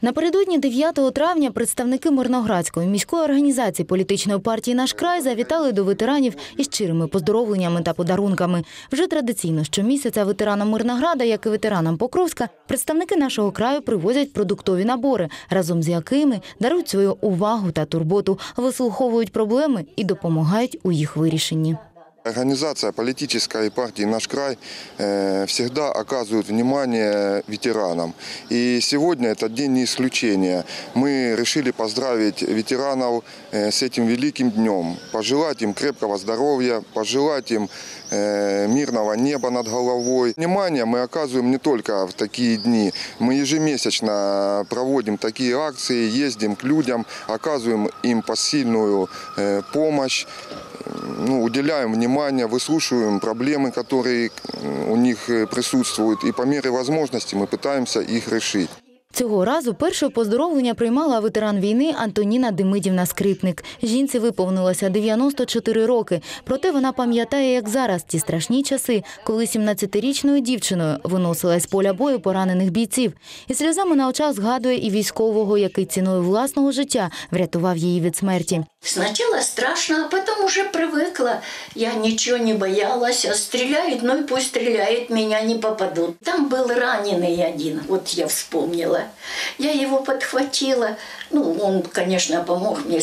Напередодні 9 травня представники Мирноградської міської організації політичної партії «Наш край» завітали до ветеранів із щирими поздоровленнями та подарунками. Вже традиційно щомісяця ветеранам Мирнограда, як і ветеранам Покровська, представники нашого краю привозять продуктові набори, разом з якими дарують свою увагу та турботу, вислуховують проблеми і допомагають у їх вирішенні. Организация политической партии «Наш край» всегда оказывает внимание ветеранам. И сегодня этот день не исключение. Мы решили поздравить ветеранов с этим великим днем, пожелать им крепкого здоровья, пожелать им мирного неба над головой. Внимание мы оказываем не только в такие дни. Мы ежемесячно проводим такие акции, ездим к людям, оказываем им посильную помощь. Уделяем внимание, выслушиваем проблемы, которые у них присутствуют, и по мере возможности мы пытаемся их решить. Цього разу перше поздоровлення приймала ветеран війни Антоніна Демидівна-Скрипник. Жінці виповнилося 94 роки. Проте вона пам'ятає, як зараз, ті страшні часи, коли 17-річною дівчиною виносила з поля бою поранених бійців. І сльозами на очах згадує і військового, який ціною власного життя врятував її від смерті. Сначала страшно, а потом уже привыкла. Я ничего не боялась, стреляют, ну и пусть стреляют, меня не попадут. Там был раненый один, вот я вспомнила. Я его подхватила. Ну, он, конечно, помог мне,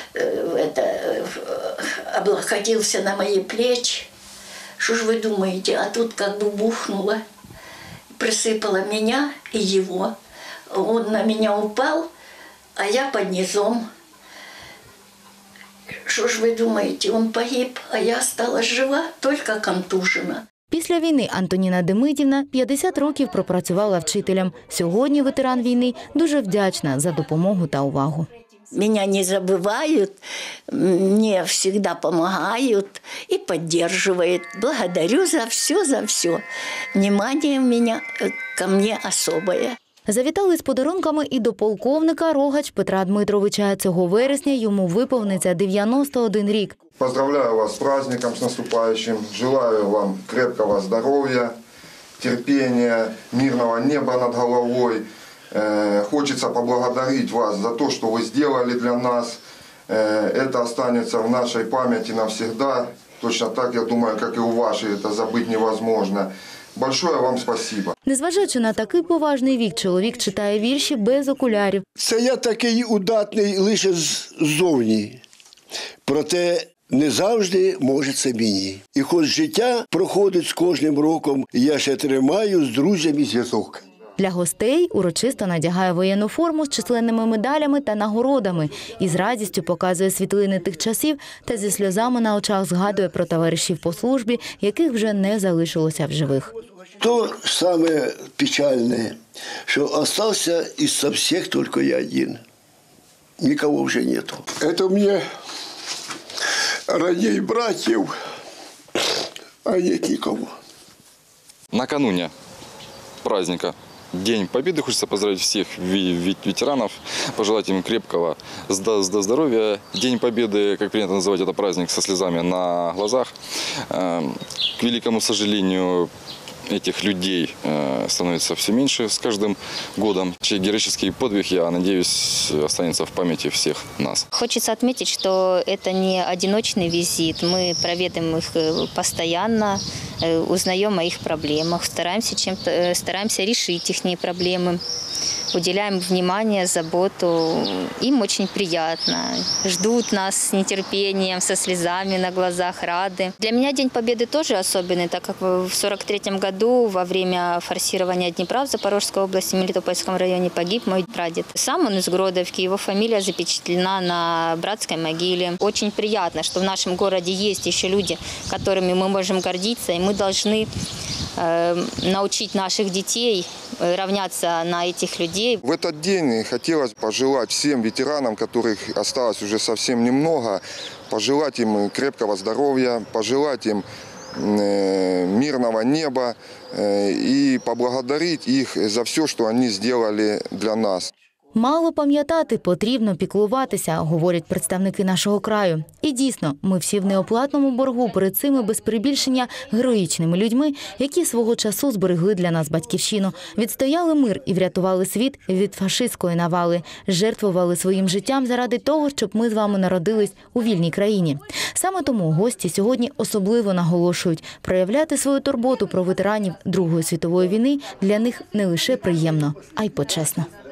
облокотился на мои плечи. Что ж вы думаете, а тут как бы бухнуло, присыпало меня и его. Он на меня упал, а я под низом. Что ж вы думаете, он погиб, а я осталась жива, только контужена. Після війни Антоніна Демидівна 50 років пропрацювала вчителем. Сьогодні ветеран війни дуже вдячна за допомогу та увагу. Меня не забывают, мне всегда помогают и поддерживают. Благодарю за все. Внимание у меня ко мне особое. Завітали з подарунками і до полковника Рогач Петра Дмитровича. Цього вересня йому виповниться 91 рік. Поздравляю вас с праздником, с наступающим. Желаю вам крепкого здоровья, терпения, мирного неба над головой. Хочется поблагодарить вас за то, что вы сделали для нас. Это останется в нашей памяти навсегда. Точно так, я думаю, как и у вашей, это забыть невозможно. Большое вам спасибо. Незважаючи на такий поважний вік, чоловік читає вірші без окулярів. Це я такий удатний лише ззовні. Проте не завжди може це мені. І хоч життя проходить з кожним роком, я ще тримаю з друзями зв'язок. Для гостей урочисто надягає воєнну форму з численними медалями та нагородами. І з радістю показує світлини тих часів та зі сльозами на очах згадує про товаришів по службі, яких вже не залишилося в живих. То саме печальне, що залишився із всіх тільки я один. Нікого вже нету. Це у мене родні братів, а нет нікого. Накануне праздника День Победы хочется поздравить всех ветеранов, пожелать им крепкого здоровья. День Победы, как принято называть, это праздник со слезами на глазах. К великому сожалению, этих людей становится все меньше с каждым годом. Чей героический подвиг, я надеюсь, останется в памяти всех нас. Хочется отметить, что это не одиночный визит. Мы проведаем их постоянно, узнаем о их проблемах, стараемся решить их проблемы. Уделяем внимание, заботу. Им очень приятно. Ждут нас с нетерпением, со слезами на глазах, рады. Для меня День Победы тоже особенный, так как в 1943 году во время форсирования Днепра в Запорожской области, в Мелитопольском районе погиб мой прадед. Сам он из Гродовки, его фамилия запечатлена на братской могиле. Очень приятно, что в нашем городе есть еще люди, которыми мы можем гордиться, и мы должны научить наших детей равняться на этих людей. В этот день хотелось пожелать всем ветеранам, которых осталось уже совсем немного, пожелать им крепкого здоровья, пожелать им мирного неба и поблагодарить их за все, что они сделали для нас. Мало пам'ятати, потрібно піклуватися, говорять представники нашого краю. І дійсно, ми всі в неоплатному боргу перед цими без перебільшення героїчними людьми, які свого часу зберегли для нас батьківщину, відстояли мир і врятували світ від фашистської навали, жертвували своїм життям заради того, щоб ми з вами народились у вільній країні. Саме тому гості сьогодні особливо наголошують, проявляти свою турботу про ветеранів Другої світової війни для них не лише приємно, а й почесно.